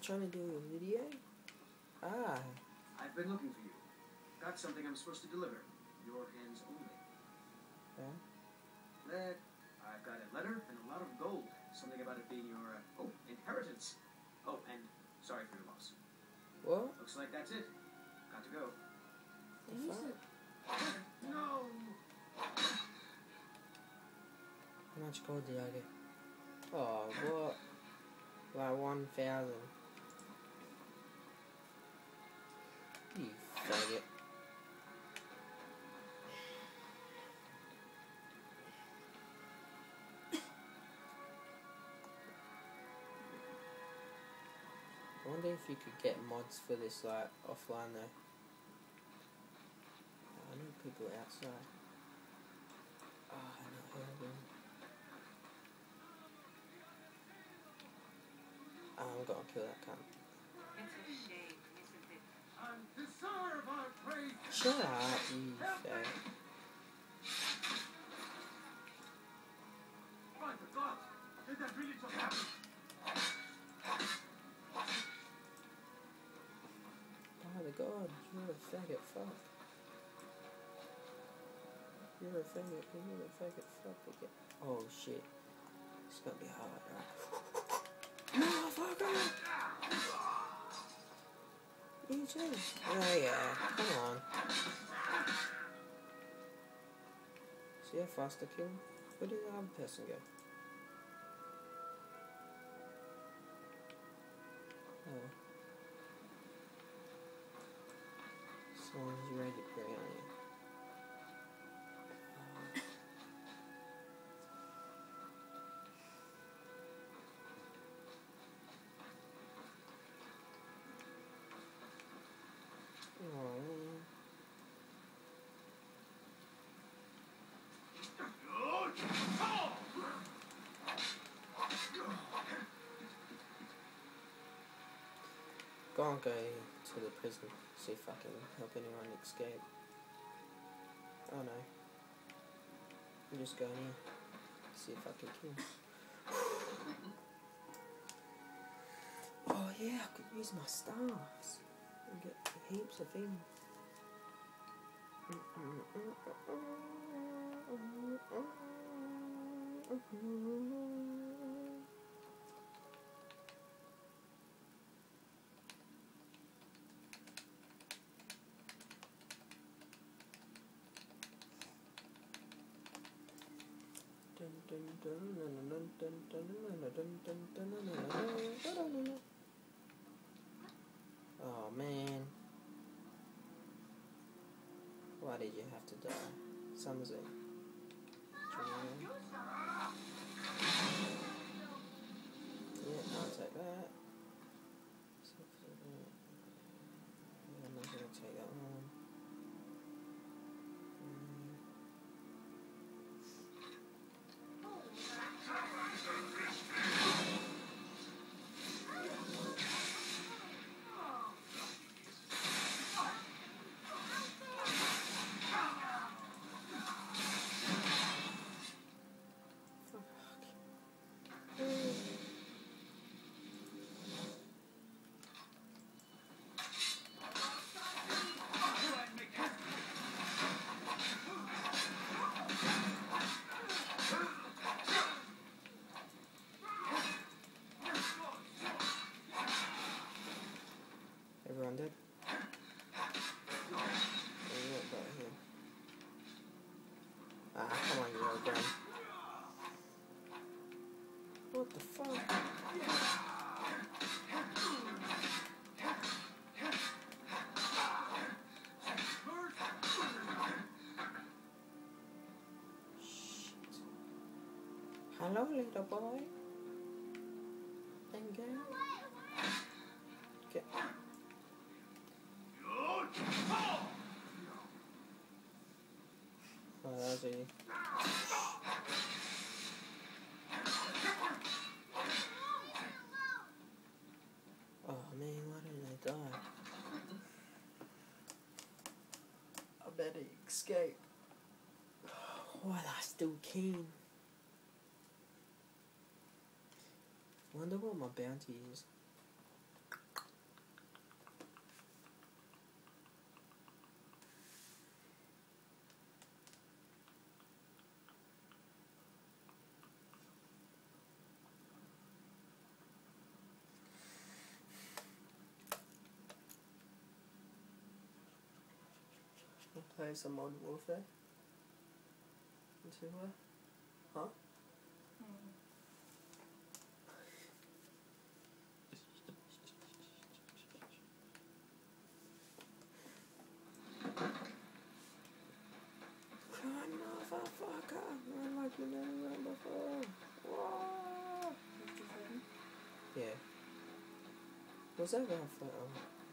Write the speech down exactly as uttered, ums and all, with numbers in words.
trying to do a video? Ah. I've been looking for you. Got something I'm supposed to deliver. Your hands only. Yeah? That, I've got a letter and a lot of gold. Something about it being your, uh, oh, inheritance. Oh, and sorry for your loss. What? Looks like that's it. Got to go. The fuck? No! How much gold did I get? Oh, what? Like one thousand. You faggot. I wonder if you could get mods for this, like, offline though. I need people outside. Oh, I know them. Oh, I'm gonna kill that cunt. It's a shame, isn't it? I'm desire of our praise. Shut up, you fag. My God! Did that really just happen? Oh my god, you're a faggot, fuck. You're a faggot, you're a faggot, fuck again. Oh shit. It's gonna be hard, right? Motherfucker! You too. Oh yeah, come on. See how fast I kill? Where did the other person go? Oh. Someone's ready to bring on you. Oh man. Go and go to the prison, see if I can help anyone escape. Oh no. I'm just going here, see if I can kill him. Oh yeah, I could use my stars and get heaps of things. Oh man, why did you have to die? Summer's in. Yeah, I'll take that. I'm not gonna take that one. Everyone dead? Ah, come on, you little gun. What the fuck? Shit. Hello, little boy. And girl. Get. Oh, that was easy. Oh man, why didn't I die? I better escape. Why am I still keen? Wonder what my bounty is. I'll play some Modern Warfare. And see what? Huh? Hmm. Come on, motherfucker! Run like you never run before. Whoa! fifty-seven. Yeah. Was that about for? Oh.